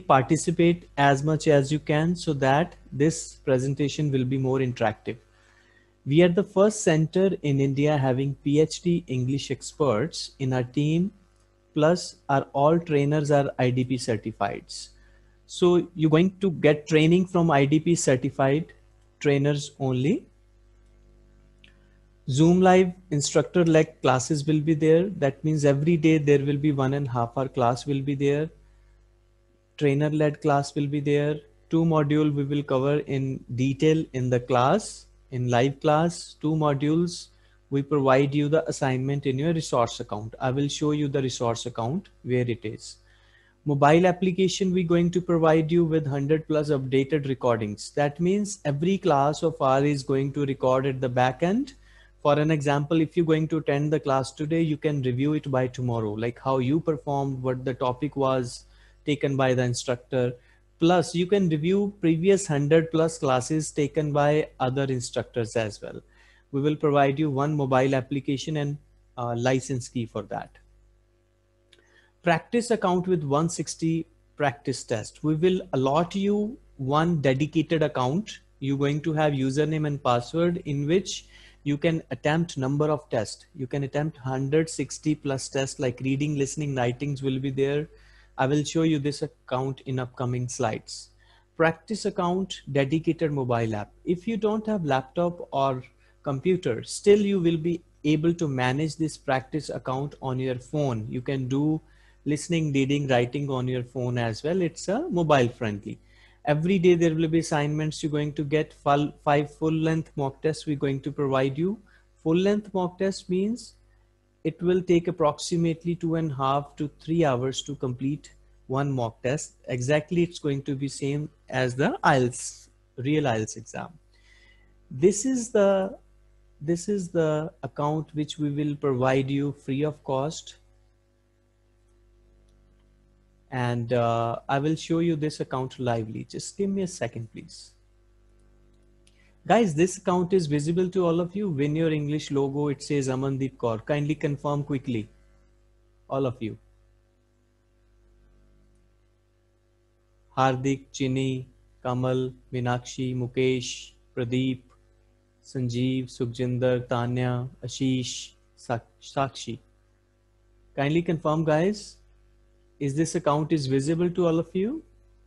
participate as much as you can so that this presentation will be more interactive. We are the first center in India having PhD English experts in our team, plus our all trainers are IDP certified. So you're going to get training from IDP certified trainers only. Zoom Live instructor-led classes will be there. That means every day there will be 1.5 hour class will be there. Trainer-led class will be there. 2 modules we will cover in detail in the class. In live class, 2 modules, we provide you the assignment in your resource account. I will show you the resource account where it is. Mobile application, we're going to provide you with 100 plus updated recordings. That means every class of ours is going to record at the back end. For an example, if you're going to attend the class today, you can review it by tomorrow, like how you performed, what the topic was taken by the instructor. Plus, you can review previous 100 plus classes taken by other instructors as well. We will provide you one mobile application and license key for that. Practice account with 160 practice test. We will allot you one dedicated account. You're going to have username and password in which you can attempt number of tests. You can attempt 160 plus tests like reading, listening, writings will be there. I will show you this account in upcoming slides. Practice account, dedicated mobile app. If you don't have laptop or computer, still you will be able to manage this practice account on your phone. You can do listening, reading, writing on your phone as well. It's a mobile friendly. Every day there will be assignments. You're going to get 5 full length mock tests we're going to provide you. Full length mock test means it will take approximately 2.5 to 3 hours to complete one mock test. Exactly, it's going to be same as the IELTS, real IELTS exam. This is the account which we will provide you free of cost. And I will show you this account lively. Just give me a second, please. Guys, this account is visible to all of you. Win Your English logo, it says Amandeep Kaur. Kindly confirm quickly, all of you. Hardik, Chini, Kamal, Meenakshi, Mukesh, Pradeep, Sanjeev, Sukhjinder, Tanya, Ashish, Sakshi. Kindly confirm, guys. Is this account is visible to all of you?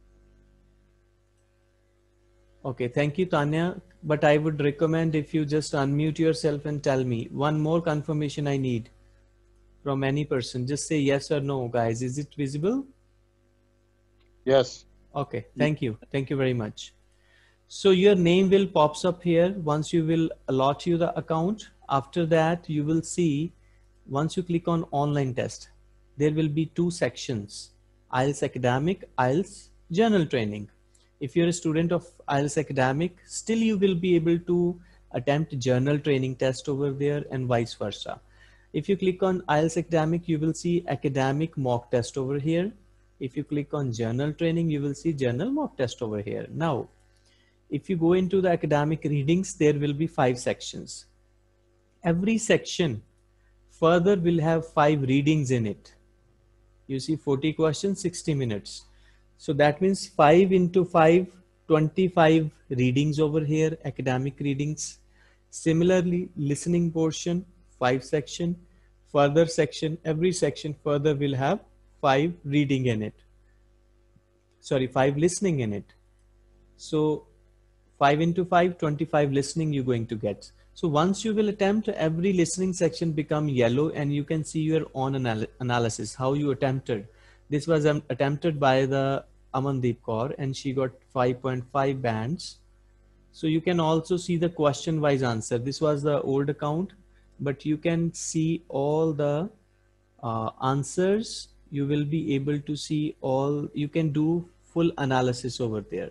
Okay, thank you, Tanya. But I would recommend if you just unmute yourself and tell me. One more confirmation I need from any person. Just say yes or no, guys. Is it visible? Yes. Okay, thank you. Thank you very much. So your name will pops up here once you will allot you the account. After that, you will see once you click on online test, there will be 2 sections, IELTS Academic, IELTS General Training. If you're a student of IELTS Academic, still you will be able to attempt journal training test over there and vice versa. If you click on IELTS Academic, you will see academic mock test over here. If you click on journal training, you will see journal mock test over here. Now, if you go into the academic readings, there will be 5 sections. Every section further will have 5 readings in it. You see 40 questions, 60 minutes. So that means 5 into 5, 25 readings over here, academic readings. Similarly, listening portion, 5 section, further section, every section further will have 5 reading in it. Sorry, 5 listening in it. So 5 into 5, 25 listening you're going to get. So once you will attempt, every listening section become yellow and you can see your own analysis, how you attempted. This was attempted by the Amandeep Kaur and she got 5.5 bands. So you can also see the question wise answer. This was the old account, but you can see all the answers. You will be able to see all, you can do full analysis over there.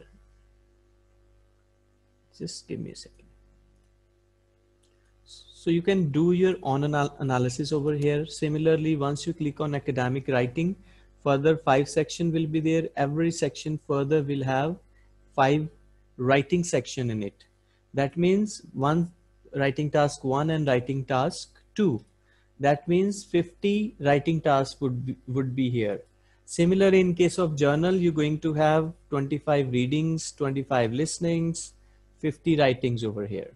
Just give me a second. So you can do your own analysis over here. Similarly, once you click on academic writing, further 5 section will be there. Every section further will have 5 writing section in it. That means one writing task 1 and writing task 2. That means 50 writing tasks would be here. Similar in case of journal, you're going to have 25 readings, 25 listenings, 50 writings over here.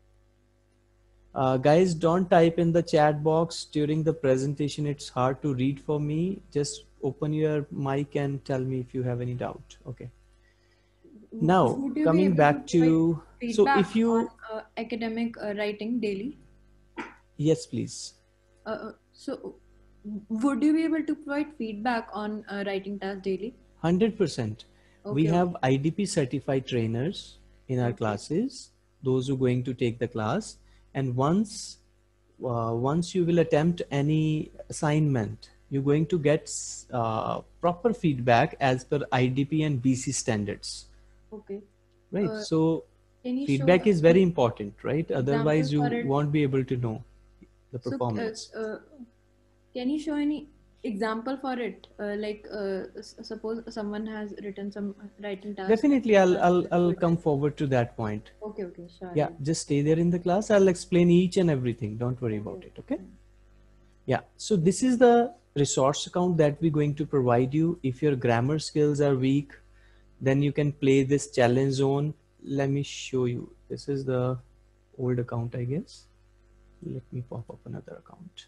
Guys, don't type in the chat box during the presentation. It's hard to read for me. Just open your mic and tell me if you have any doubt. Okay. Now, Would you be coming able back to, so feedback if you, on academic writing daily? yes, please. So would you be able to provide feedback on writing tasks daily? 100%. We Okay, have IDP certified trainers in our Okay. classes, those who are going to take the class. And once you will attempt any assignment, you're going to get proper feedback as per IDP and BC standards, Okay. right? Uh, So Can you feedback show is very important, right? Otherwise, you for it? won't be able to know the So, performance. can you show any example for it? Suppose someone has written some writing task. Definitely, I'll come forward to that point. Okay, sure. Yeah, just stay there in the class. I'll explain each and everything. Don't worry about it. Okay. Yeah. So this is the resource account that we're going to provide you. If your grammar skills are weak, then you can play this challenge zone. Let me show you. This is the old account, I guess. Let me pop up another account.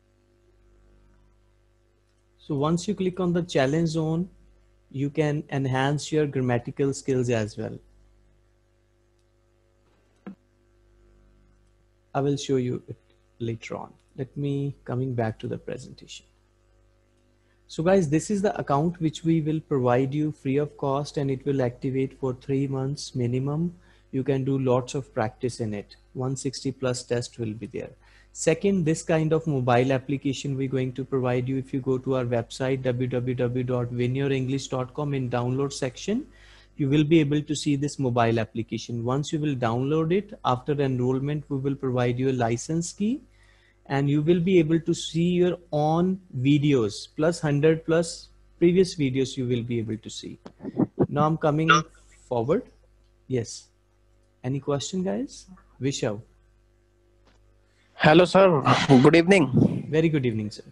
So once you click on the challenge zone, you can enhance your grammatical skills as well. I will show you it later on. Let me coming back to the presentation. So guys, this is the account which we will provide you free of cost, and it will activate for 3 months minimum. You can do lots of practice in it. 160 plus test will be there. Second, this kind of mobile application we're going to provide you. If you go to our website www.winyourenglish.com, in download section, you will be able to see this mobile application. Once you will download it, after enrollment, we will provide you a license key, and you will be able to see your own videos plus 100 plus previous videos you will be able to see. Now I'm coming forward. Yes. Any question, guys? Vishav. Hello, sir. Good evening. Very good evening, sir.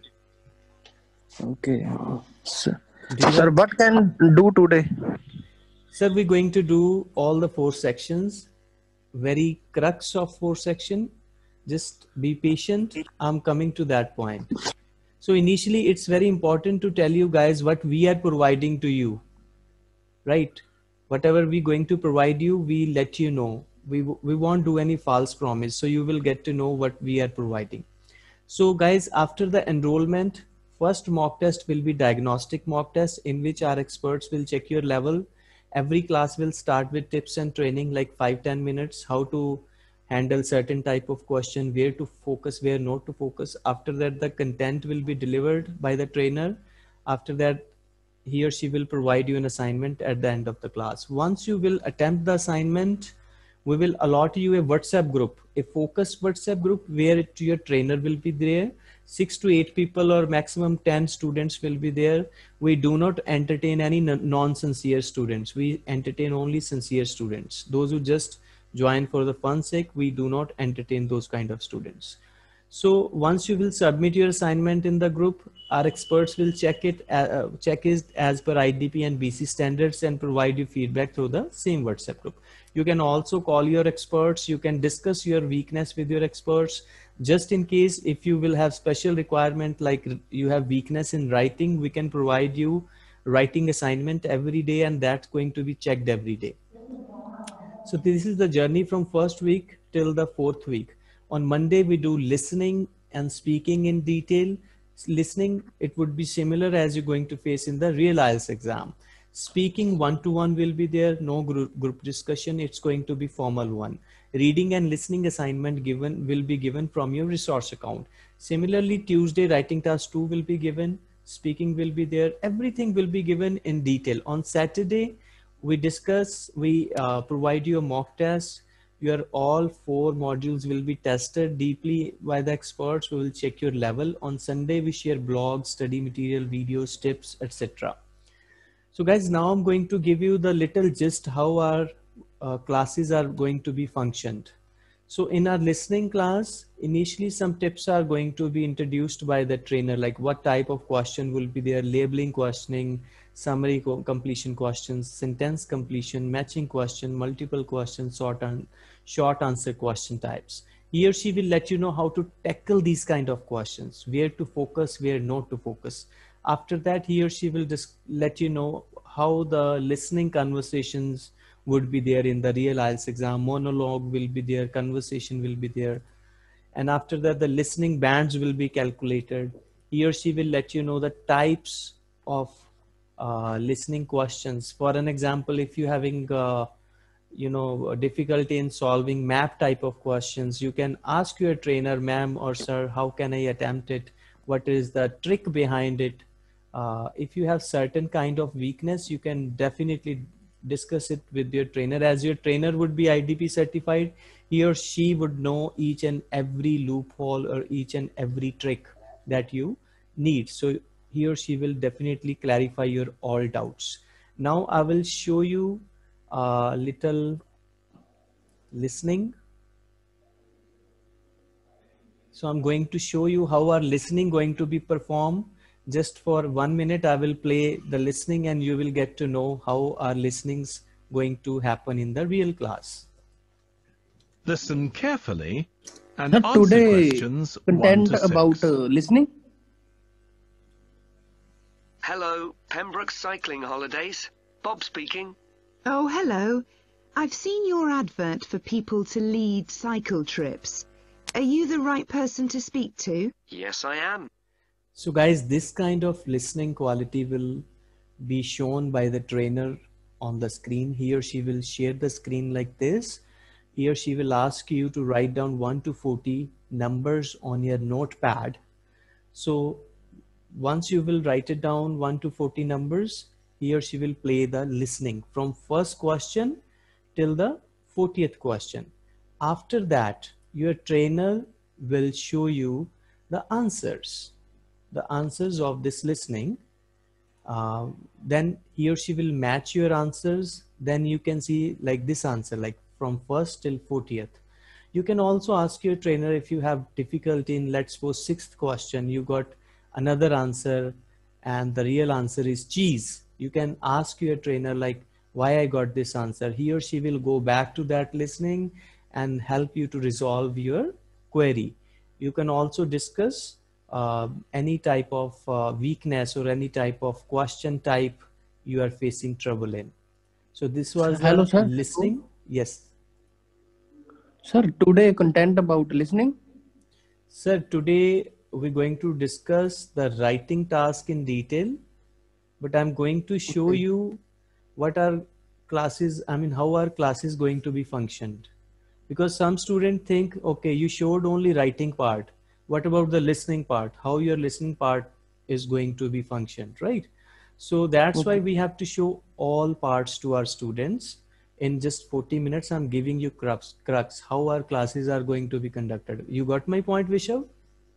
Okay. Sir, what can do today? Sir, we're going to do all the 4 sections. Very crux of 4 section. Just be patient. I'm coming to that point. So initially, it's very important to tell you guys what we are providing to you, right? Whatever we're going to provide you, we let you know. We won't do any false promise. So you will get to know what we are providing. So guys, after the enrollment, first mock test will be diagnostic mock test, in which our experts will check your level. Every class will start with tips and training, like 5-10 minutes, how to handle certain type of question, where to focus, where not to focus. After that, the content will be delivered by the trainer. After that, he or she will provide you an assignment at the end of the class. Once you will attempt the assignment, we will allot you a WhatsApp group, a focused WhatsApp group, where your trainer will be there. 6 to 8 people or maximum 10 students will be there. We do not entertain any non-sincere students. We entertain only sincere students. Those who just join for the fun sake, we do not entertain those kind of students. So once you will submit your assignment in the group, our experts will check it as per IDP and BC standards and provide you feedback through the same WhatsApp group. You can also call your experts. You can discuss your weakness with your experts. Just in case if you will have special requirement, like you have weakness in writing, we can provide you writing assignment every day, and that's going to be checked every day. So this is the journey from first week till the 4th week. On Monday, we do listening and speaking in detail. Listening, it would be similar as you're going to face in the real IELTS exam. Speaking one-to-one will be there, no group discussion. It's going to be formal one. Reading and listening assignment will be given from your resource account. Similarly, Tuesday, writing task 2 will be given. Speaking will be there. Everything will be given in detail. On Saturday, we provide you a mock test. Your all 4 modules will be tested deeply by the experts. We will check your level. On Sunday, we share blogs, study material, videos, tips, etc. So guys, now I'm going to give you the little gist how our classes are going to be functioned. So in our listening class, initially some tips are going to be introduced by the trainer, like what type of question will be there, labeling questioning, summary completion questions, sentence completion, matching question, multiple questions, short answer question types. He or she will let you know how to tackle these kind of questions, where to focus, where not to focus. After that, he or she will just let you know how the listening conversations would be there in the real IELTS exam. Monologue will be there, conversation will be there. And after that, the listening bands will be calculated. He or she will let you know the types of listening questions. For an example, if you're having difficulty in solving map type of questions, you can ask your trainer, ma'am or sir, how can I attempt it? What is the trick behind it? If you have certain kind of weakness, you can definitely discuss it with your trainer. As your trainer would be IDP certified, he or she would know each and every loophole or each and every trick that you need. So he or she will definitely clarify your all doubts. Now I will show you a little listening. So I'm going to show you how our listening going to be performed. Just for 1 minute, I will play the listening and you will get to know how our listening's going to happen in the real class. Listen carefully and Sir, answer today questions 1 content to 6. about listening. Hello, Pembroke Cycling Holidays. Bob speaking. Oh, hello. I've seen your advert for people to lead cycle trips. Are you the right person to speak to? Yes, I am. So guys, this kind of listening quality will be shown by the trainer on the screen. He or she will share the screen like this. He or she will ask you to write down 1 to 40 numbers on your notepad. So once you will write it down 1 to 40 numbers, he or she will play the listening from first question till the 40th question. After that, your trainer will show you the answers of this listening. Then he or she will match your answers. Then you can see like this answer, like from first till 40th. You can also ask your trainer if you have difficulty in, let's suppose, 6th question, you got another answer and the real answer is cheese. You can ask your trainer like, why I got this answer. He or she will go back to that listening and help you to resolve your query. You can also discuss any type of weakness or any type of question type you are facing trouble in. So this was Hello, the sir. listening. Yes. Sir, today content about listening. Sir, today we're going to discuss the writing task in detail, but I'm going to show you what our classes, how our class is going to be functioned. Because some students think, okay, you showed only writing part. What about the listening part? How your listening part is going to be functioned, right? So that's why we have to show all parts to our students. In just 40 minutes, I'm giving you crux how our classes are going to be conducted. You got my point, Vishav?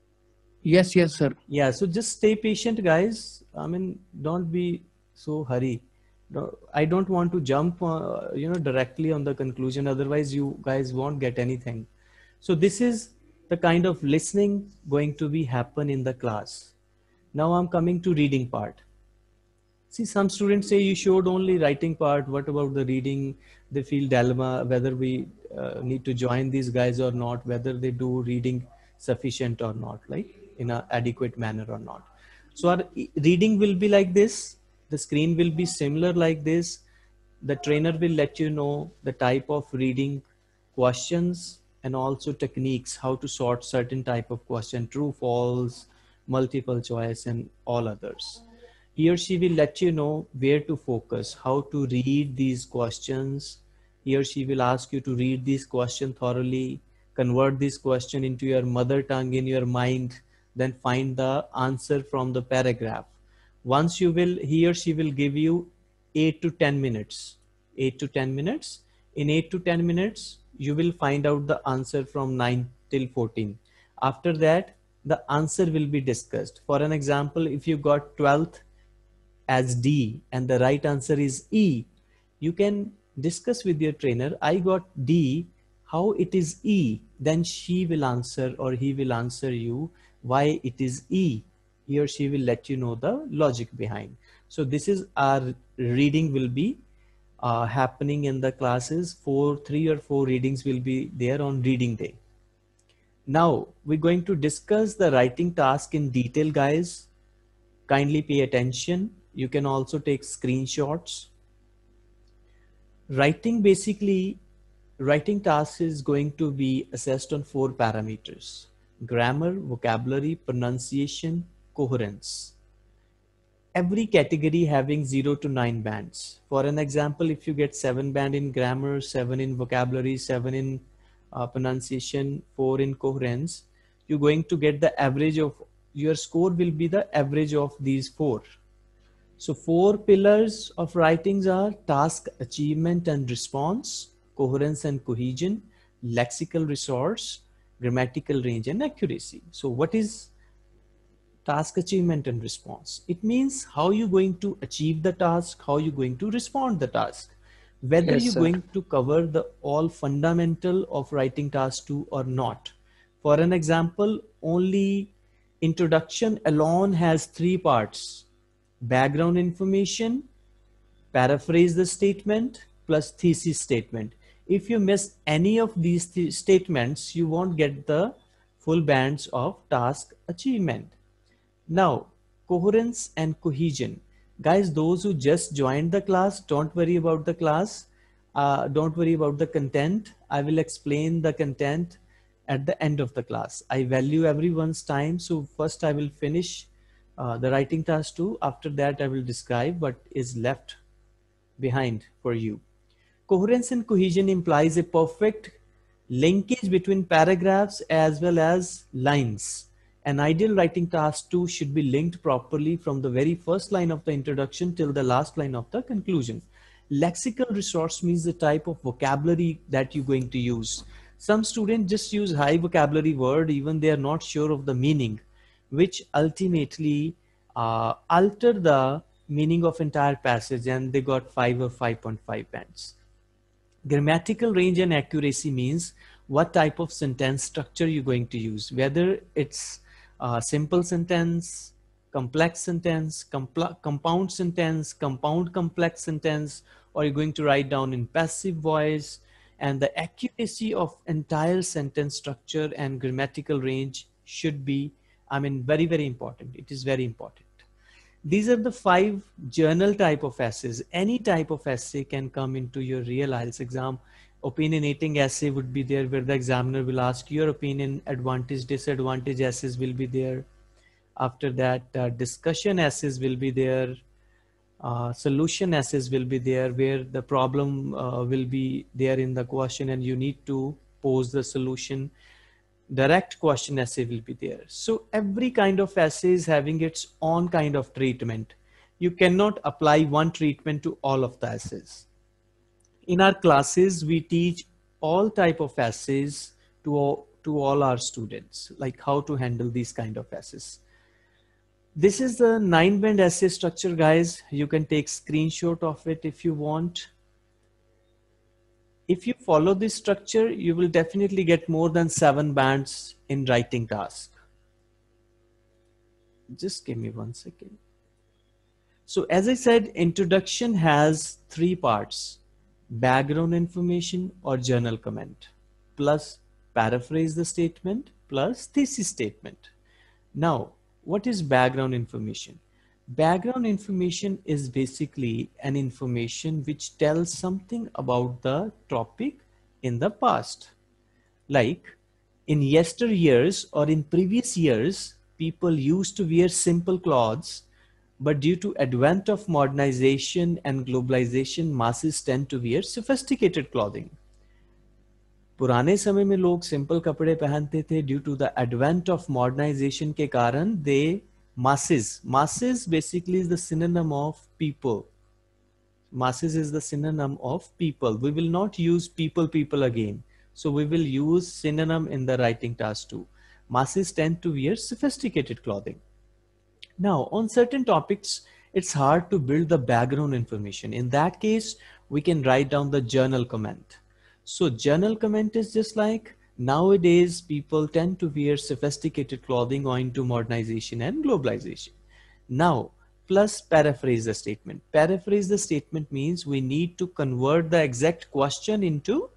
Yes, sir. Yeah, so just stay patient, guys. Don't be so hurry. I don't want to jump, directly on the conclusion. Otherwise, you guys won't get anything. So this is the kind of listening going to be happen in the class. Now I'm coming to reading part. See, some students say you showed only writing part. What about the reading? They feel dilemma whether we need to join these guys or not, whether they do reading sufficient or not, like in an adequate manner or not. So our reading will be like this. The screen will be similar like this. The trainer will let you know the type of reading questions and also techniques, how to sort certain type of question, true, false, multiple choice, and all others. He or she will let you know where to focus, how to read these questions. He or she will ask you to read these questions thoroughly, convert this question into your mother tongue in your mind, then find the answer from the paragraph. Once you will, he or she will give you 8 to 10 minutes. 8 to 10 minutes. In 8 to 10 minutes, you will find out the answer from 9 till 14. After that, the answer will be discussed. For an example, if you got 12th as D and the right answer is E, you can discuss with your trainer, I got D, how it is E, then she will answer or he will answer you why it is E. He or she will let you know the logic behind. So this is our reading will be happening in the classes. 3 or 4 readings will be there on reading day. Now we're going to discuss the writing task in detail, guys. Kindly pay attention. You can also take screenshots. Writing task is going to be assessed on 4 parameters: grammar, vocabulary, pronunciation, coherence. Every category having 0 to 9 bands. For an example, if you get 7 band in grammar, 7 in vocabulary, 7 in pronunciation, 4 in coherence, you're going to get the average of your score will be the average of these 4. So 4 pillars of writings are task, achievement and response, coherence and cohesion, lexical resource, grammatical range and accuracy. So what is task, achievement and response? It means how you're going to achieve the task, how you're going to respond the task, whether Yes, you're sir. going to cover the all fundamental of writing task 2 or not. For an example, only introduction alone has 3 parts: background information, paraphrase the statement, plus thesis statement. If you miss any of these statements, you won't get the full bands of task achievement. Now, coherence and cohesion. Guys, those who just joined the class, don't worry about the class. Don't worry about the content. I will explain the content at the end of the class. I value everyone's time. So first I will finish the writing task 2. After that, I will describe what is left behind for you. Coherence and cohesion implies a perfect linkage between paragraphs as well as lines. An ideal writing task 2 should be linked properly from the very first line of the introduction till the last line of the conclusion. Lexical resource means the type of vocabulary that you're going to use. Some students just use high vocabulary word, even they are not sure of the meaning, which ultimately alter the meaning of entire passage, and they got 5 or 5.5 bands. Grammatical range and accuracy means what type of sentence structure you're going to use, whether it's simple sentence, complex sentence, compound sentence, compound complex sentence, or you're going to write down in passive voice. And the accuracy of entire sentence structure and grammatical range should be, very, very important. It is very important. These are the 5 journal type of essays. Any type of essay can come into your real IELTS exam. Opinionating essay would be there, where the examiner will ask your opinion. Advantage, disadvantage essays will be there. After that, discussion essays will be there. Solution essays will be there, where the problem will be there in the question and you need to pose the solution. Direct question essay will be there. So every kind of essay is having its own kind of treatment. You cannot apply one treatment to all of the essays. In our classes, we teach all type of essays to all our students, like how to handle these kind of essays. This is the 9-band essay structure, guys. You can take screenshot of it if you want. If you follow this structure, you will definitely get more than 7 bands in writing task. Just give me 1 second. So as I said, introduction has 3 parts: background information or journal comment, plus paraphrase the statement, plus thesis statement. Now, what is background information? Background information is basically an information which tells something about the topic in the past. Like in yesteryears or in previous years, people used to wear simple clothes, but due to advent of modernization and globalization, masses tend to wear sophisticated clothing. पुराने समय में लोग simple कपड़े पहनते थे, due to the advent of modernisation के कारण दे masses basically is the synonym of people. Masses is the synonym of people. We will not use people again. So we will use synonym in the writing task too. Masses tend to wear sophisticated clothing. Now, on certain topics, it's hard to build the background information. In that case, we can write down the journal comment. So general comment is just like nowadays people tend to wear sophisticated clothing owing to modernization and globalization. Now, plus paraphrase the statement. Paraphrase the statement means we need to convert the exact question into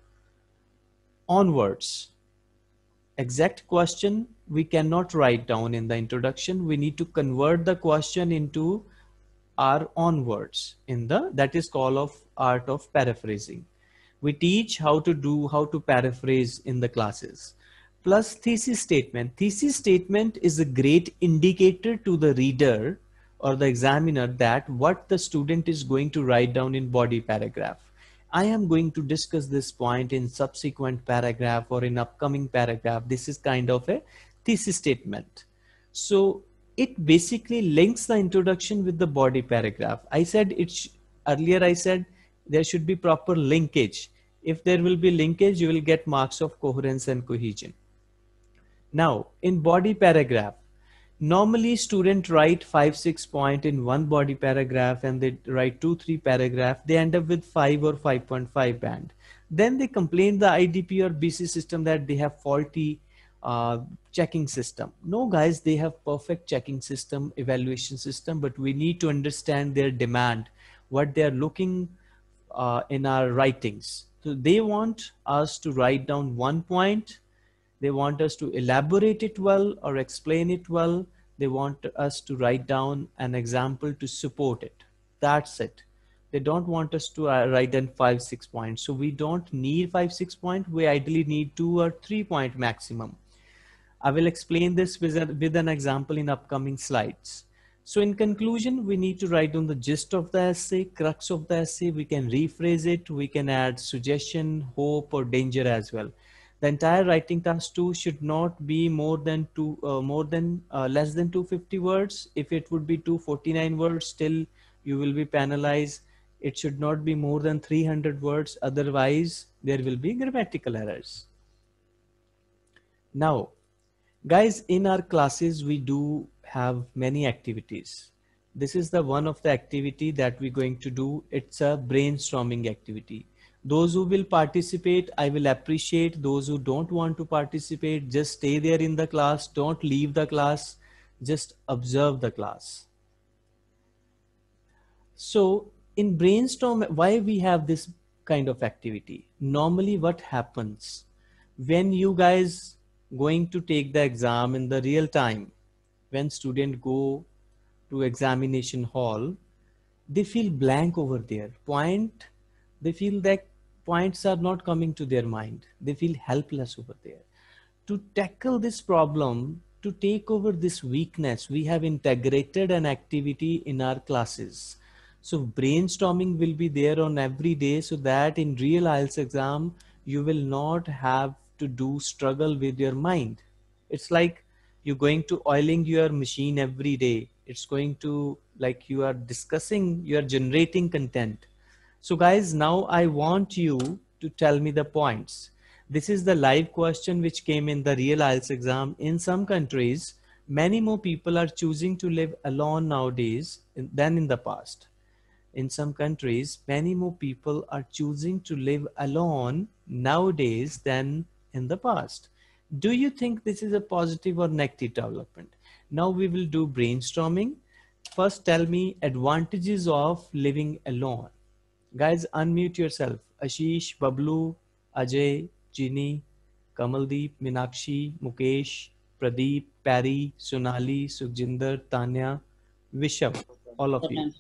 onwards. Exact question we cannot write down in the introduction. We need to convert the question into our onwards in the, that is called of art of paraphrasing. We teach how to paraphrase in the classes. Plus thesis statement. Thesis statement is a great indicator to the reader or the examiner that what the student is going to write down in body paragraph. I am going to discuss this point in subsequent paragraph or in upcoming paragraph. This is kind of a thesis statement. So it basically links the introduction with the body paragraph. I said earlier I said there should be proper linkage. If there will be linkage, you will get marks of coherence and cohesion. Now, in body paragraph, normally students write 5-6 points in one body paragraph and they write 2-3 paragraphs. They end up with 5 or 5.5 band. Then they complain the IDP or BC system that they have faulty checking system. No guys, they have perfect checking system, evaluation system, but we need to understand their demand, what they are looking in our writings. So they want us to write down 1 point. They want us to elaborate it well or explain it well. They want us to write down an example to support it. That's it. They don't want us to write down 5-6 points. So we don't need 5-6 points. We ideally need 2 or 3 point maximum. I will explain this with an example in upcoming slides. So in conclusion, we need to write down the gist of the essay, crux of the essay. We can rephrase it. We can add suggestion, hope, or danger as well. The entire writing task 2 should not be less than 250 words. If it would be 249 words, still you will be penalized. It should not be more than 300 words. Otherwise, there will be grammatical errors. Now, guys, in our classes, we do have many activities. This is the one of the activity that we're going to do. It's a brainstorming activity. Those who will participate, I will appreciate. Those who don't want to participate, just stay there in the class. Don't leave the class. Just observe the class. So in brainstorm, why we have this kind of activity? Normally what happens when you guys going to take the exam in the real time, when students go to examination hall, they feel blank over there. They feel that points are not coming to their mind. They feel helpless over there. To tackle this problem, to take over this weakness, we have integrated an activity in our classes. So brainstorming will be there on every day so that in real IELTS exam, you will not have to struggle with your mind. It's like you're going to oiling your machine every day. It's going to like you are discussing, you are generating content. So guys, now I want you to tell me the points. This is the live question which came in the real IELTS exam. In some countries, many more people are choosing to live alone nowadays than in the past. In some countries, many more people are choosing to live alone nowadays than in the past. Do you think this is a positive or negative development? Now we will do brainstorming. First, tell me advantages of living alone. Guys, unmute yourself. Ashish, Bablu, Ajay, Ginny, Kamaldeep, Minakshi, Mukesh, Pradeep, Parry, Sonali, Sukhjinder, Tanya, Vishab, all of you.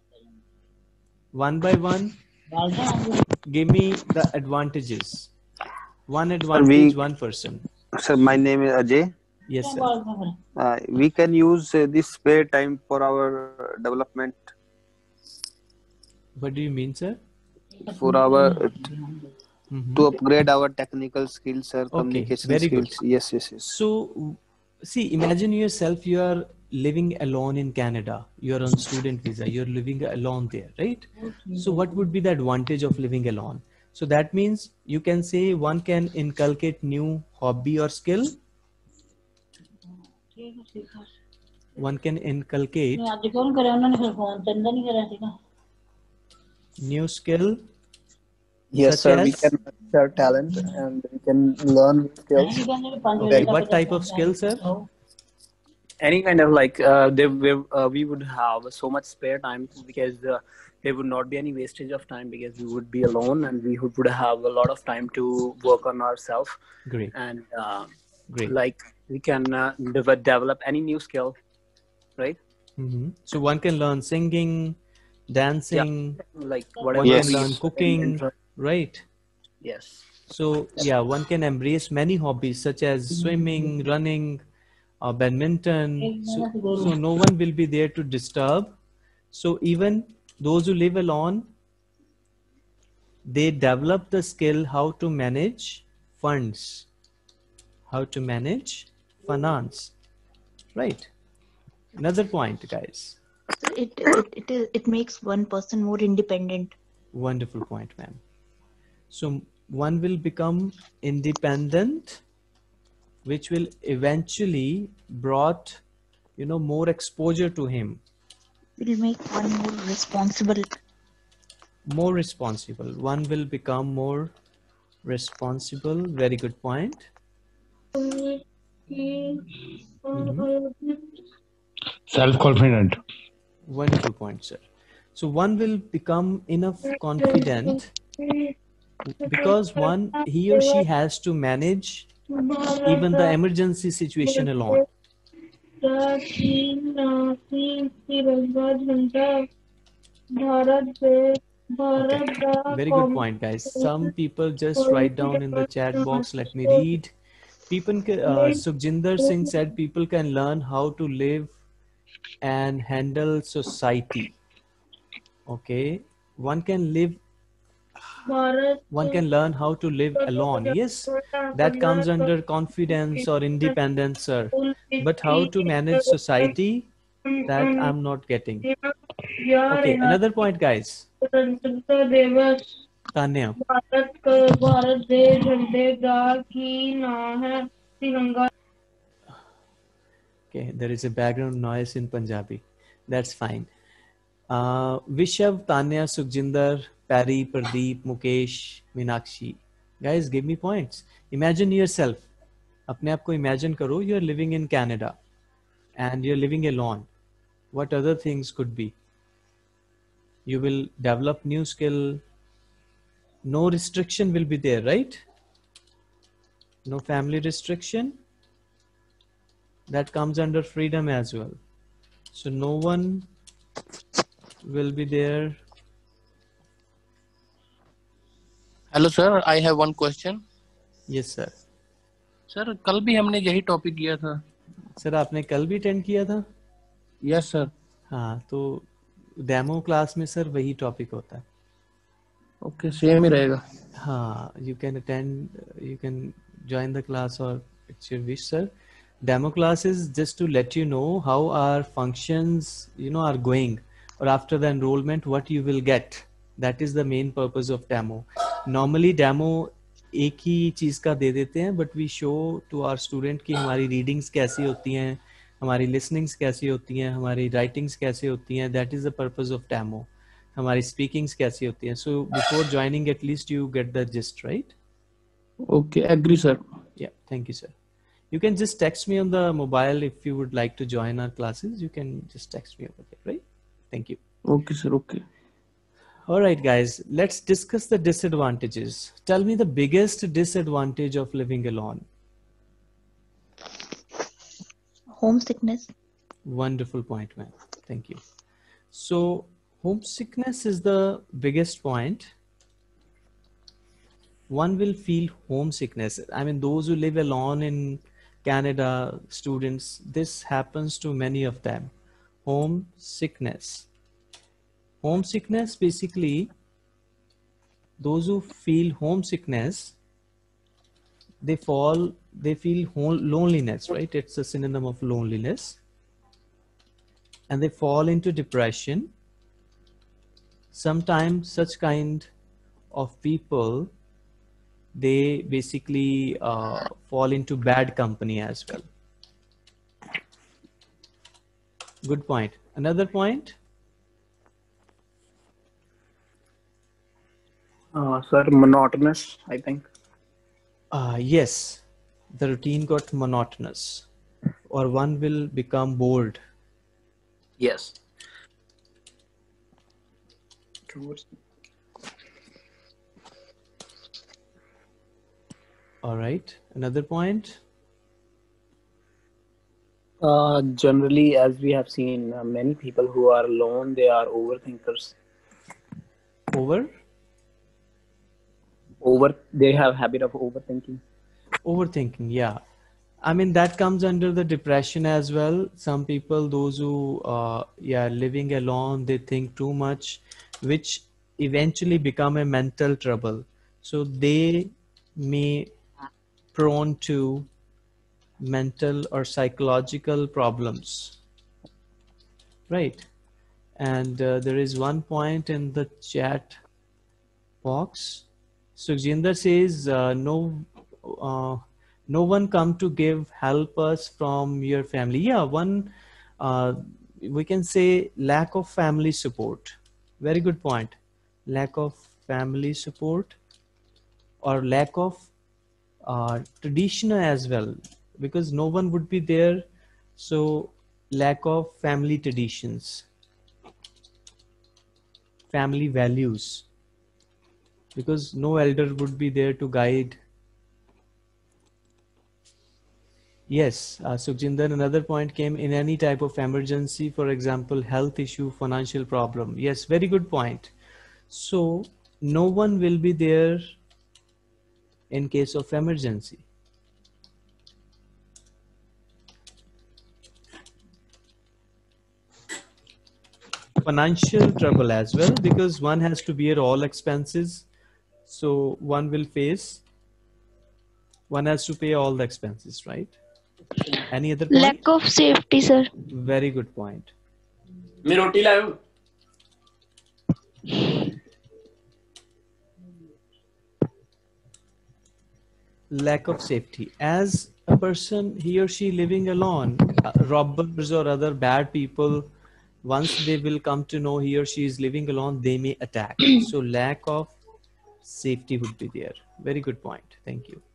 One by one, give me the advantages. One advantage, one person. Sir, my name is Ajay. Yes, sir. We can use this spare time for our development. What do you mean, sir? For our to upgrade our technical skills, sir, communication very skills. Good. Yes. So, see, imagine yourself, you are living alone in Canada. You are on student visa. You're living alone there, right? So what would be the advantage of living alone? So that means you can say one can inculcate new hobby or skill. One can inculcate new skill. Yes, Such sir. We as? can share talent and we can learn new skills. Okay, what type of skill, sir? Any kind of like we would have so much spare time because there would not be any wastage of time because we would be alone and we would have a lot of time to work on ourselves. Great. And Great. like we can develop any new skill, right? So one can learn singing, dancing, like one whatever. can learn cooking, right? Yes. So yeah, one can embrace many hobbies such as swimming, running, badminton. So no one will be there to disturb. So even those who live alone, they develop the skill how to manage funds, how to manage finance, right? Another point, guys. It makes one person more independent. Wonderful point, ma'am. So one will become independent, which will eventually brought, more exposure to him. Will make one more responsible. More responsible. One will become more responsible. Very good point. Self-confident. Wonderful point, sir. So one will become enough confident because he or she has to manage even the emergency situation alone. Okay. Very good point, guys. Some people just write down in the chat box. Let me read. Sukhjinder Singh said people can learn how to live and handle society. Okay. One can learn how to live alone. Yes, that comes under confidence or independence, sir. But how to manage society, that I'm not getting. Okay, another point, guys. Tanya. Okay, there is a background noise in Punjabi. That's fine. Vishav, Tanya, Sukhjinder, Pari, Pradeep, Mukesh, Meenakshi. Guys, give me points. Imagine yourself. अपने आप को imagine करो, you are living in Canada and you're living alone. What other things could be? You will develop new skill. No restriction will be there, right? No family restriction. That comes under freedom as well. So no one will be there. Hello sir, I have one question. Yes sir. Sir कल भी हमने यही topic किया था. Sir आपने कल भी attend किया था? Yes sir. हाँ, तो डेमो क्लास में सर वही टॉपिक होता है. ओके, सेम ही रहेगा. हाँ, you can attend, you can join the class or it's your wish, sir. Demo class is just to let you know how our functions, are going, or after the enrollment, what you will get. That is the main purpose of demo. Normally demo एक ही चीज़ का दे देते हैं, but we show to our student कि हमारी readings कैसी होती हैं, हमारी listenings कैसी होती हैं, हमारी writings कैसे होती हैं. That is the purpose of demo. हमारी speakings कैसी होती हैं. So before joining, at least you get the gist, right? Okay, agree, sir. Yeah, thank you, sir. You can just text me on the mobile if you would like to join our classes. You can just text me over there, right? Thank you. Okay, sir. Okay. All right, guys, let's discuss the disadvantages. Tell me the biggest disadvantage of living alone. Homesickness. Wonderful point, man. Thank you. So homesickness is the biggest point. One will feel homesickness. I mean, those who live alone in Canada, students, this happens to many of them. Homesickness. Homesickness, basically, those who feel homesickness, they feel loneliness, right? It's a synonym of loneliness. And they fall into depression. Sometimes such kind of people, they basically fall into bad company as well. Good point. Another point. Sir, monotonous, I think. Yes, the routine got monotonous, or one will become bored. Yes. All right, another point. Generally, as we have seen, many people who are alone, they are overthinkers. They have habit of overthinking. Overthinking, yeah. I mean, that comes under the depression as well. Some people, those who, living alone, they think too much, which eventually become a mental trouble. So they may prone to mental or psychological problems, right? And there is one point in the chat box. Sukhjinder says, no one come to give help us from your family. Yeah, one, we can say lack of family support. Very good point. Lack of family support, or lack of tradition as well, because no one would be there. So lack of family traditions, family values, because no elder would be there to guide. Yes, Sukhjinder, another point came in any type of emergency, for example, health issue, financial problem. Yes, very good point. So no one will be there in case of emergency. Financial trouble as well, because one has to bear all expenses. So one has to pay all the expenses, right? Any other point? Lack of safety, sir. Very good point. मैं रोटी लाऊं? Lack of safety. As a person, he or she living alone, robbers or other bad people, once they will come to know he or she is living alone, they may attack. So lack of safety would be there. Very good point. Thank you.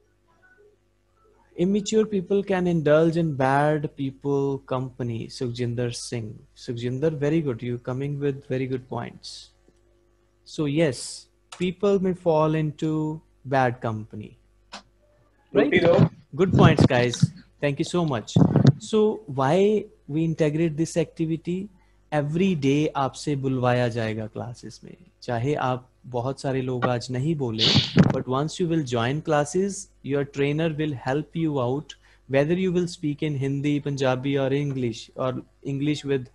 Immature people can indulge in bad people company. Sukhjinder Singh. Sukhjinder, very good. You coming with very good points. So yes, people may fall into bad company. Right? Good points, guys. Thank you so much. So why we integrate this activity? Every day आपसे बुलवाया जाएगा classes में. चाहे आप बहुत सारे लोग आज नहीं बोले, but once you will join classes, your trainer will help you out, whether you will speak in Hindi, Punjabi or English with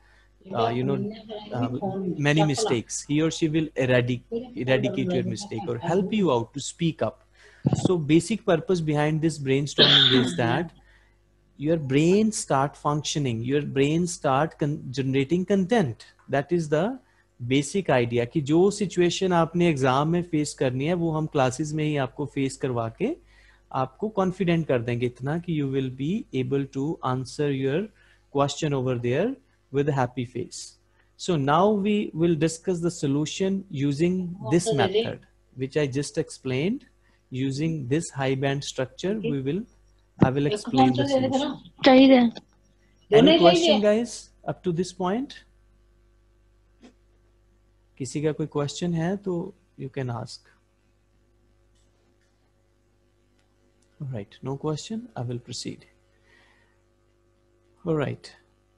many mistakes. He or she will eradicate your mistake or help you out to speak up. So basic purpose behind this brainstorming is that your brain start functioning, your brain start generating content. That is the basic idea कि जो situation आपने exam में face करनी है वो हम classes में ही आपको फेस करवा के आपको कॉन्फिडेंट कर देंगे इतना कि you will be able to answer your question over there with a happy face. So now we will discuss the solution using this method, which I just explained. Using this high band structure, I will explain the solution. Any question, guys, up to this point? किसी का कोई question है तो you can ask. All right, no question. I will proceed. All right.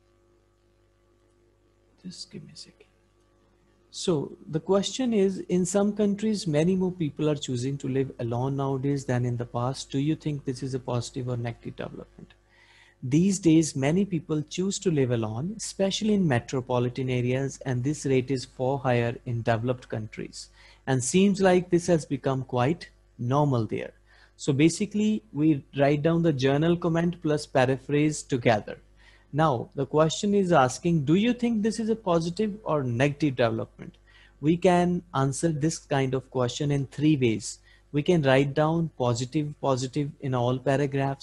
Just give me a second. So the question is, in some countries, many more people are choosing to live alone nowadays than in the past. Do you think this is a positive or negative development? These days, many people choose to live alone, especially in metropolitan areas, and this rate is far higher in developed countries. And seems like this has become quite normal there. So basically, we write down the journal comment plus paraphrase together. Now, the question is asking, do you think this is a positive or negative development? We can answer this kind of question in 3 ways. We can write down positive in all paragraphs.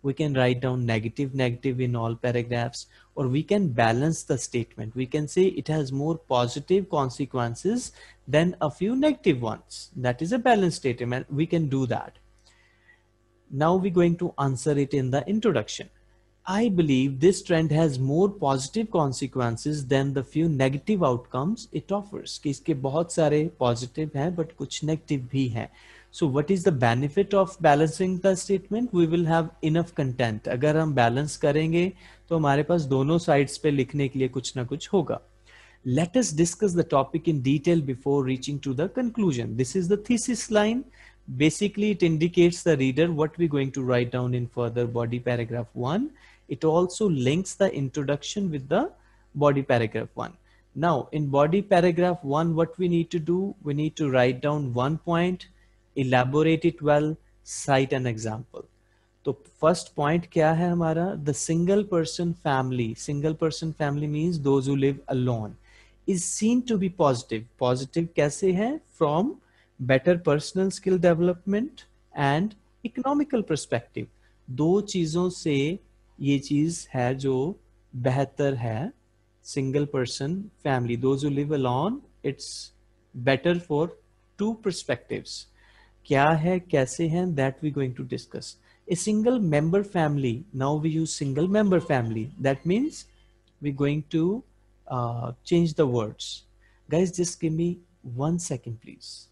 We can write down negative in all paragraphs, or we can balance the statement. We can say it has more positive consequences than a few negative ones. That is a balanced statement. We can do that. Now we're going to answer it in the introduction. I believe this trend has more positive consequences than the few negative outcomes it offers. कि इसके बहुत सारे positive हैं but कुछ negative भी हैं. So what is the benefit of balancing the statement? We will have enough content. अगर हम balance करेंगे तो हमारे पास दोनों sides पे लिखने के लिए कुछ ना कुछ होगा. Let us discuss the topic in detail before reaching to the conclusion. This is the thesis line. Basically, it indicates the reader what we're going to write down in further body paragraph 1. It also links the introduction with the body paragraph 1. Now, in body paragraph 1, what we need to do, we need to write down one point, elaborate it well, cite an example. So first point क्या है हमारा? The single person family. Single person family means those who live alone is seen to be positive. Positive कैसे है? From better personal skill development and economical perspective. दो चीजों से ये चीज है जो बेहतर है. Single person family, those who live alone, it's better for two perspectives. क्या है, कैसे हैं, that we're going to discuss. A single member family, now we use single member family. That means we're going to change the words. Guys, just give me 1 second, please.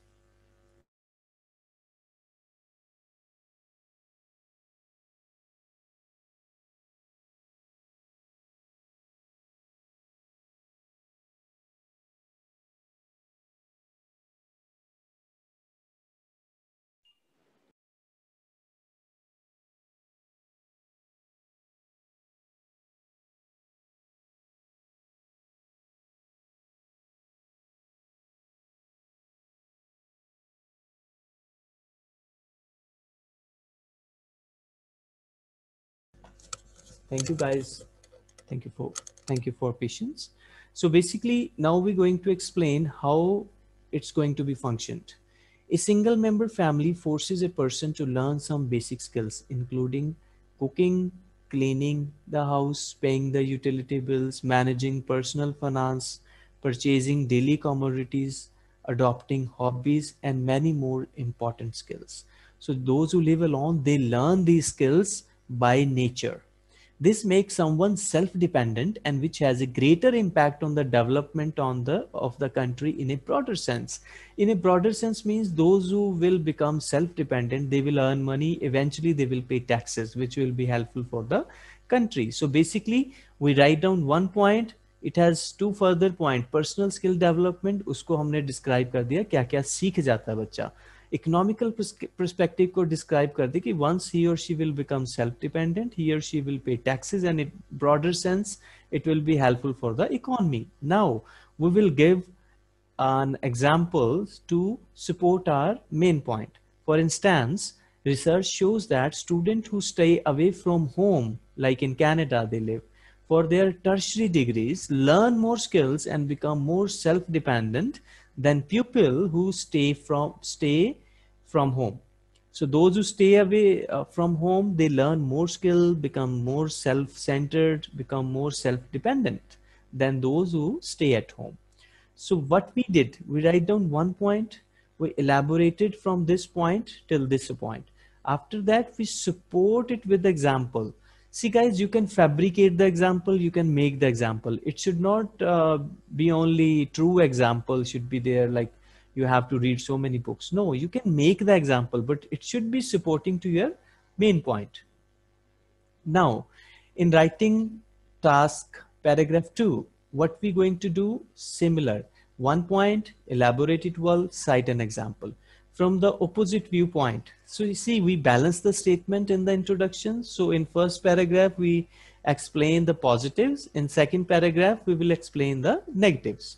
Thank you guys. Thank you for patience. So basically now we're going to explain how it's going to be functioned. A single member family forces a person to learn some basic skills, including cooking, cleaning the house, paying the utility bills, managing personal finance, purchasing daily commodities, adopting hobbies, and many more important skills. So those who live alone, they learn these skills by nature. This makes someone self-dependent, and which has a greater impact on the development of the country in a broader sense. In a broader sense means those who will become self-dependent, they will earn money, eventually they will pay taxes, which will be helpful for the country. So basically we write down one point, it has two further point. Personal skill development, उसको हमने describe कर दिया क्या क्या सीख जाता है बच्चा. Economical perspective को describe कर दे कि once he or she will become self-dependent, he or she will pay taxes, and in broader sense, it will be helpful for the economy. Now, we will give an example to support our main point. For instance, research shows that students who stay away from home, like in Canada they live, for their tertiary degrees, learn more skills and become more self-dependent than people who stay from home. So those who stay away from home, they learn more skill, become more self-centered, become more self-dependent than those who stay at home. So what we did, we write down one point, we elaborated from this point till this point. After that, we support it with the example. See guys, you can fabricate the example, you can make the example. It should not be only true example should be there, like you have to read so many books. No, you can make the example, but it should be supporting to your main point. Now, in writing task paragraph 2, what we're going to do, similar. One point, elaborate it well, cite an example. From the opposite viewpoint. So you see, we balance the statement in the introduction. So in first paragraph, we explain the positives. In second paragraph, we will explain the negatives.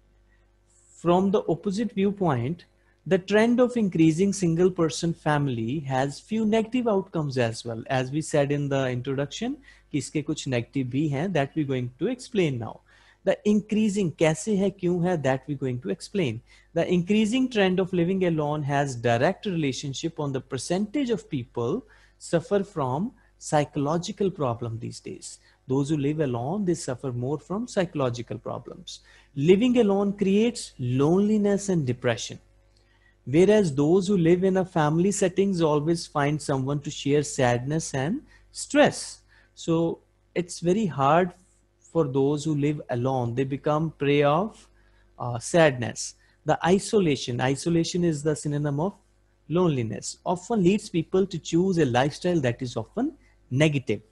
From the opposite viewpoint, the trend of increasing single person family has few negative outcomes as well. As we said in the introduction, कि इसके कुछ negative भी हैं, that we're going to explain now. The increasing कैसे है क्यों है, that we're going to explain. The increasing trend of living alone has direct relationship on the percentage of people suffer from psychological problem these days. Those who live alone, they suffer more from psychological problems. Living alone creates loneliness and depression. Whereas those who live in a family settings always find someone to share sadness and stress. So it's very hard for those who live alone. They become prey of sadness. The isolation is the synonym of loneliness, often leads people to choose a lifestyle that is often negative.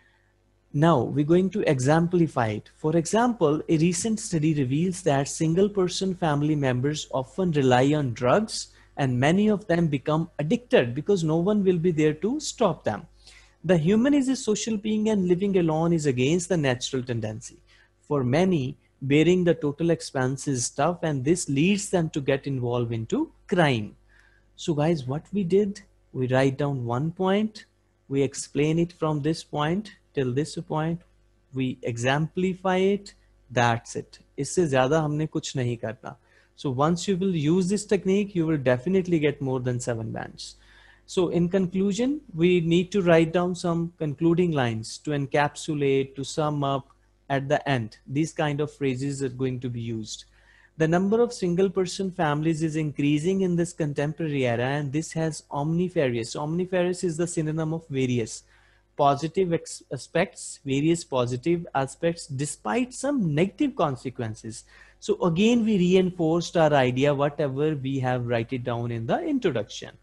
Now we're going to exemplify it. For example, a recent study reveals that single person family members often rely on drugs, and many of them become addicted because no one will be there to stop them. The human is a social being, and living alone is against the natural tendency. For many, bearing the total expense is tough, and this leads them to get involved into crime. So guys, what we did, we write down one point, we explain it from this point till this point, we exemplify it, that's it. इससे ज़्यादा हमने कुछ नहीं करना. So once you will use this technique, you will definitely get more than 7 bands. So in conclusion, we need to write down some concluding lines to encapsulate, to sum up at the end. These kind of phrases are going to be used. The number of single person families is increasing in this contemporary era, and this has omnifarious. Omnifarious is the synonym of various positive aspects, various positive aspects, despite some negative consequences. So again, we reinforced our idea, whatever we have write it down in the introduction.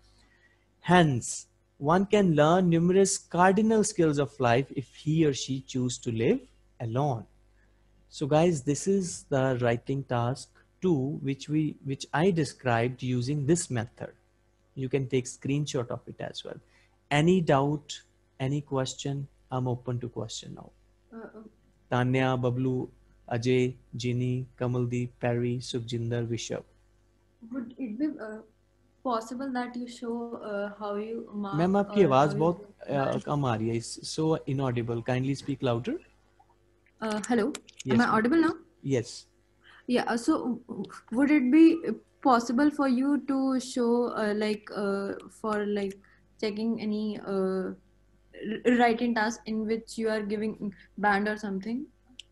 Hence, one can learn numerous cardinal skills of life if he or she choose to live alone. So guys, this is the writing task 2, which I described using this method. You can take screenshot of it as well. Any doubt, any question? I'm open to question now. Tanya, Bablu, Ajay, Ginny, Kamaldeep, Perry, Sukhjinder, Vishab. Would it be possible that you show how you mark? Ma'am, आपकी आवाज बहुत कम आ रही है. So inaudible. Kindly speak louder. Hello. Yes, Am I audible now? Yes. Yeah. So would it be possible for you to show for like checking any writing task in which you are giving band or something?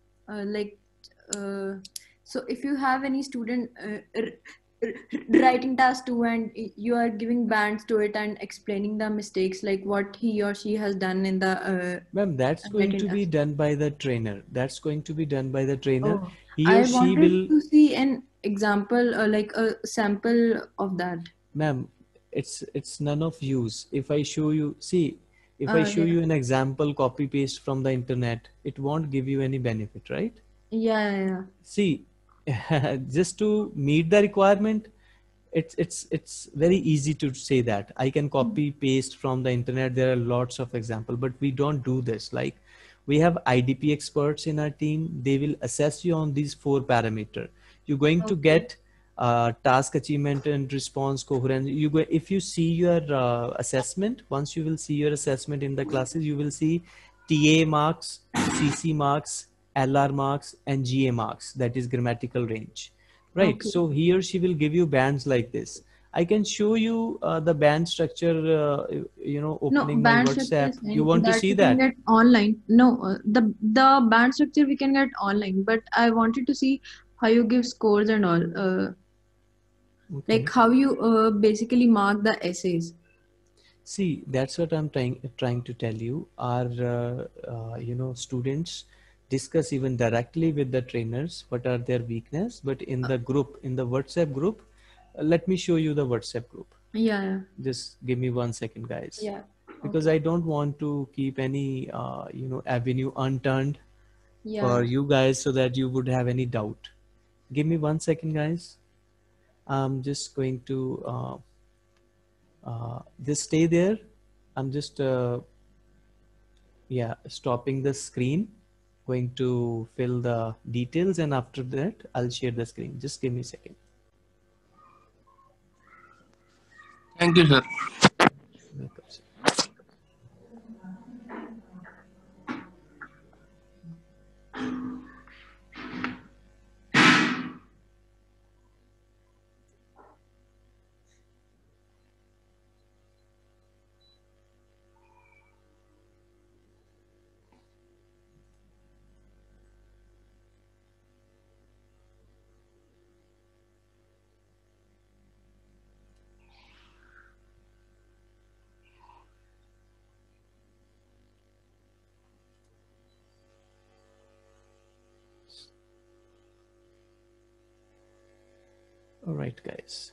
So if you have any student writing task 2 and you are giving bands to it and explaining the mistakes, like what he or she has done in the Ma'am, that's going to be done by the trainer. That's going to be done by the trainer. Oh, He or I she wanted will. to see an example, like a sample of that. Ma'am, it's none of use. If I show you, see, if I show Yeah. you an example, copy paste from the internet, it won't give you any benefit, right? Yeah. See, just to meet the requirement, it's very easy to say that I can copy paste from the internet. There are lots of examples, but we don't do this. Like, we have IDP experts in our team. They will assess you on these 4 parameters. You're going to get task achievement and response coherence. If you see your assessment, once you will see your assessment in the classes, you will see TA marks, CC marks, LR marks, and GA marks. That is grammatical range, right? Okay. So he or she will give you bands like this. I can show you the band structure, No, opening my band structure WhatsApp. is You want to that see we can that? get online. No, the band structure we can get online, but I wanted to see how you give scores and all. Okay. Like how you basically mark the essays. See, that's what I'm trying to tell you. Our students discuss even directly with the trainers what are their weakness, but in the group, in the WhatsApp group, let me show you the WhatsApp group. Yeah. Just give me 1 second, guys. Yeah. Because I don't want to keep any avenue unturned Yeah. for you guys so that you would have any doubt. Give me 1 second, guys. I'm just going to just stay there. I'm just stopping the screen, going to fill the details, and after that I'll share the screen. Just give me a second. Thank you, sir. Welcome, sir. All right, guys.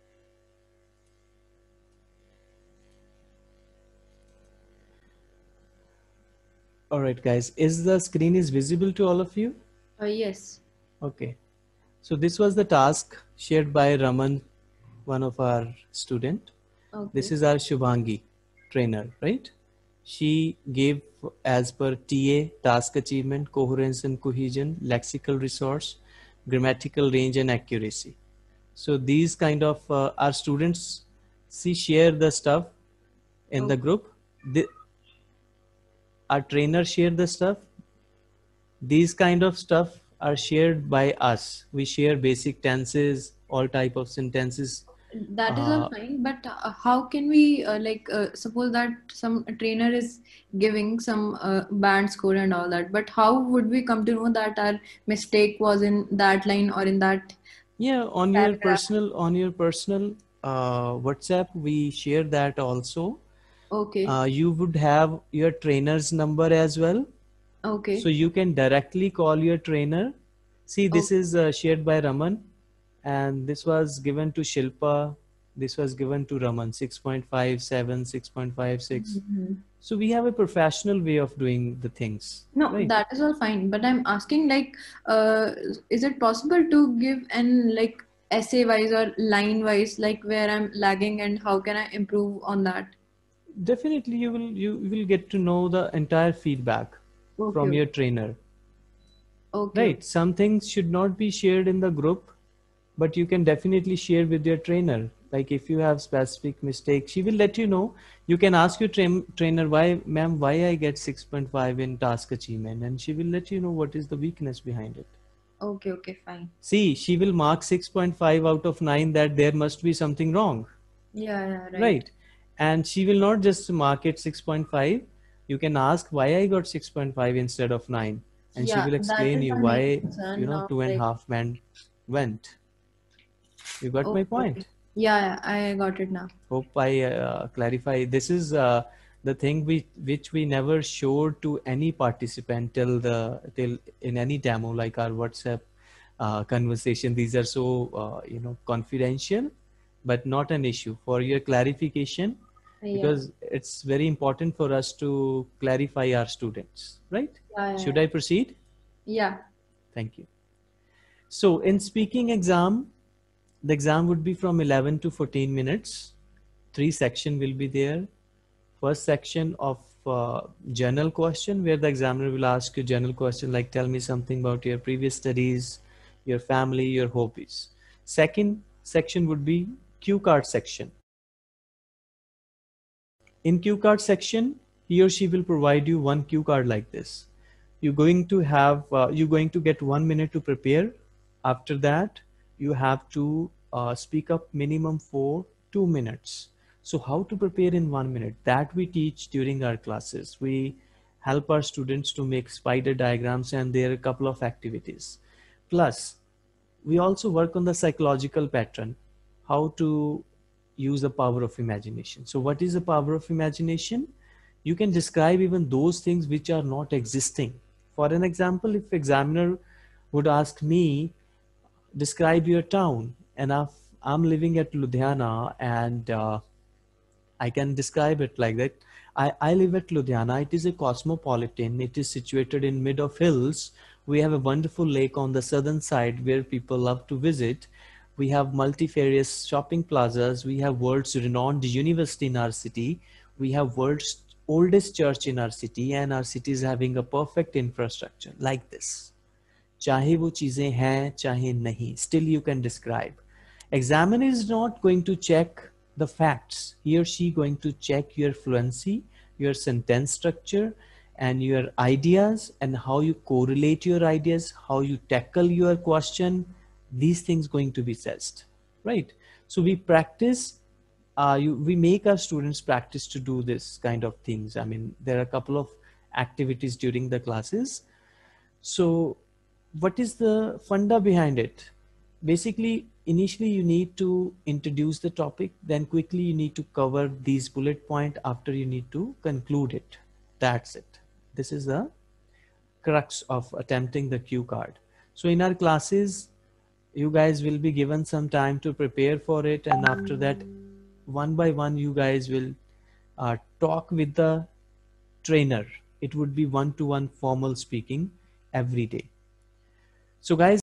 All right, guys. Is the screen is visible to all of you? Yes. Okay. So this was the task shared by Raman, one of our student. Okay. This is our Shubhangi, trainer, right? She gave as per TA, task achievement, coherence and cohesion, lexical resource, grammatical range and accuracy. So these kind of our students share the stuff in the group. Our trainer share the stuff. These kind of stuff are shared by us. We share basic tenses, all type of sentences. That is all fine, but how can we suppose that some trainer is giving some band score and all that, but how would we come to know that our mistake was in that line or in that? Yeah, on your personal WhatsApp, we share that also. Okay. You would have your trainer's number as well. Okay. So you can directly call your trainer. See, this is shared by Raman, and this was given to Shilpa. This was given to Raman, 6.57, 6.56. Mm-hmm. So we have a professional way of doing the things. No, right? That is all fine. But I'm asking, is it possible to give an essay wise or line wise, where I'm lagging and how can I improve on that? Definitely, you will get to know the entire feedback from your trainer. Okay. Right. Some things should not be shared in the group, but you can definitely share with your trainer. Like if you have specific mistakes, she will let you know. You can ask your trainer, why I get 6.5 in task achievement, and she will let you know what is the weakness behind it. Okay, fine. See, she will mark 6.5 out of 9 that there must be something wrong. Yeah, right. And she will not just mark it 6.5. You can ask why I got 6.5 instead of 9. And she will explain you why, 2.5 men went. You got my point? Okay. Yeah, I got it now. Hope I clarify. This is the thing which we never showed to any participant till in any demo, like our WhatsApp conversation. These are so confidential, but not an issue for your clarification, because it's very important for us to clarify our students, right? Should I proceed? Yeah. Thank you. So in speaking exam, the exam would be from 11 to 14 minutes. 3 sections will be there. First section of general question, where the examiner will ask you general question like tell me something about your previous studies, your family, your hobbies. Second section would be cue card section. In cue card section, he or she will provide you one cue card like this. You're going to get 1 minute to prepare. After that, you have to speak up minimum for 2 minutes. So how to prepare in 1 minute? That we teach during our classes. We help our students to make spider diagrams, and there are a couple of activities. Plus, we also work on the psychological pattern, how to use the power of imagination. So what is the power of imagination? You can describe even those things which are not existing. For an example, if examiner would ask me, describe your town, and I'm living at Ludhiana, and I can describe it like that. I live at Ludhiana. It is a cosmopolitan. It is situated in mid of hills. We have a wonderful lake on the southern side where people love to visit. We have multifarious shopping plazas. We have world's renowned university in our city. We have world's oldest church in our city, and our city is having a perfect infrastructure like this. Chahe wo cheezein hain, chahe nahi, still you can describe. Examiner is not going to check the facts. He or she going to check your fluency, your sentence structure, and your ideas, and how you correlate your ideas, how you tackle your question. These things going to be assessed, right? So we practice, we make our students practice to do this kind of things. I mean, there are a couple of activities during the classes. So what is the funda behind it? Basically, initially you need to introduce the topic, then quickly you need to cover these bullet points, after you need to conclude it. That's it. This is the crux of attempting the cue card. So in our classes, you guys will be given some time to prepare for it, and after that, one by one, you guys will talk with the trainer. It would be one-to-one formal speaking every day. So guys,